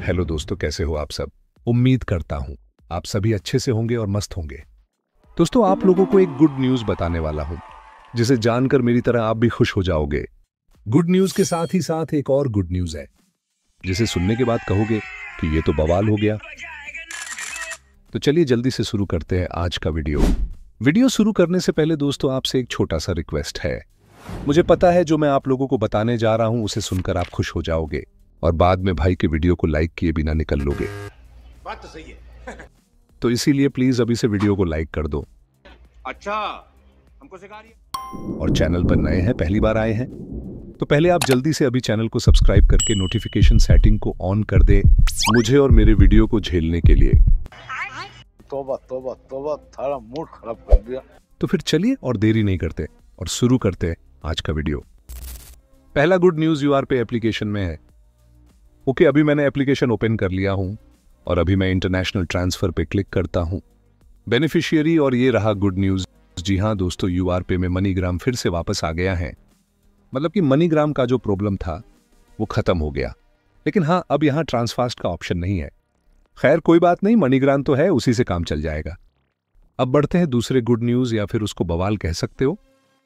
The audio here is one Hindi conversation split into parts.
हेलो दोस्तों, कैसे हो आप सब। उम्मीद करता हूं आप सभी अच्छे से होंगे और मस्त होंगे। दोस्तों, आप लोगों को एक गुड न्यूज बताने वाला हूं, जिसे जानकर मेरी तरह आप भी खुश हो जाओगे। गुड न्यूज के साथ ही साथ एक और गुड न्यूज है, जिसे सुनने के बाद कहोगे कि ये तो बवाल हो गया। तो चलिए जल्दी से शुरू करते हैं आज का वीडियो शुरू करने से पहले दोस्तों आपसे एक छोटा सा रिक्वेस्ट है। मुझे पता है जो मैं आप लोगों को बताने जा रहा हूं उसे सुनकर आप खुश हो जाओगे और बाद में भाई के वीडियो को लाइक किए बिना निकल लोगे। बात तो सही है। तो इसीलिए प्लीज अभी से वीडियो को लाइक कर दो। अच्छा, हमको सिखा रही है। और चैनल पर नए हैं, पहली बार आए हैं, तो पहले आप जल्दी से अभी चैनल को सब्सक्राइब करके नोटिफिकेशन सेटिंग को ऑन कर दे, मुझे और मेरे वीडियो को झेलने के लिए। तौबा तौबा तौबा, थारा मूड खराब कर दिया। तो फिर चलिए और देरी नहीं करते और शुरू करते हैं आज का वीडियो। पहला गुड न्यूज यूआरपे एप्लीकेशन में है। ओके, अभी मैंने एप्लीकेशन ओपन कर लिया हूं और अभी मैं इंटरनेशनल ट्रांसफर पे क्लिक करता हूं। बेनिफिशियरी, और ये रहा गुड न्यूज। जी हां दोस्तों, यूआरपे में मनीग्राम फिर से वापस आ गया है। मतलब कि मनीग्राम का जो प्रॉब्लम था वो खत्म हो गया, लेकिन हाँ, अब यहां ट्रांसफास्ट का ऑप्शन नहीं है। खैर कोई बात नहीं, मनीग्राम तो है, उसी से काम चल जाएगा। अब बढ़ते हैं दूसरे गुड न्यूज, या फिर उसको बवाल कह सकते हो।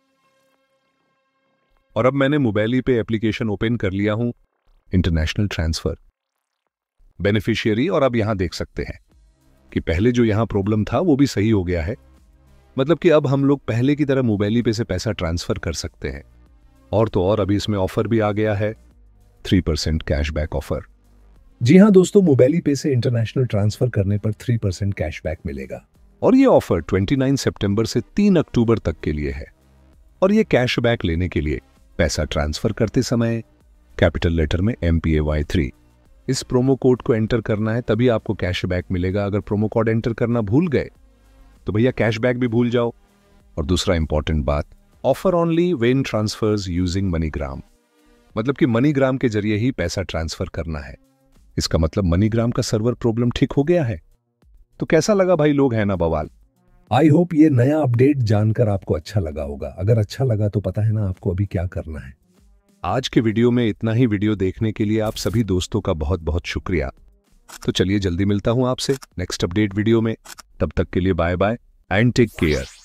और अब मैंने मोबाइल पे एप्लीकेशन ओपन कर लिया हूं, इंटरनेशनल ट्रांसफर बेनिफिशियरी, और अब यहां देख सकते हैं कि पहले जो यहां प्रॉब्लम था वो भी सही हो गया है। मतलब कि अब हम लोग पहले की तरह मोबाइल पे से पैसा ट्रांसफर कर सकते हैं। और तो और अभी इसमें ऑफर भी आ गया है, 3% कैशबैक ऑफर। जी हां दोस्तों, मोबाइल पे से इंटरनेशनल ट्रांसफर करने पर 3% कैशबैक मिलेगा। और ये ऑफर 29 सितंबर से 3 अक्टूबर तक के लिए है। और ये कैशबैक लेने के लिए पैसा ट्रांसफर करते समय कैपिटल लेटर में MPAY3 इस प्रोमो कोड को एंटर करना है, तभी आपको कैशबैक मिलेगा। अगर प्रोमो कोड एंटर करना भूल गए तो भैया कैशबैक भी भूल जाओ। और दूसरा इंपॉर्टेंट बात, offer only when transfers using MoneyGram. मतलब कि मनीग्राम के जरिए ही पैसा ट्रांसफर करना है। इसका मतलब मनीग्राम का सर्वर प्रॉब्लम ठीक हो गया है। तो कैसा लगा भाई, लोग है ना बवाल। आई होप ये नया अपडेट जानकर आपको अच्छा लगा होगा। अगर अच्छा लगा तो पता है ना आपको अभी क्या करना है। आज के वीडियो में इतना ही। वीडियो देखने के लिए आप सभी दोस्तों का बहुत बहुत शुक्रिया। तो चलिए जल्दी मिलता हूं आपसे नेक्स्ट अपडेट वीडियो में। तब तक के लिए bye bye and take care.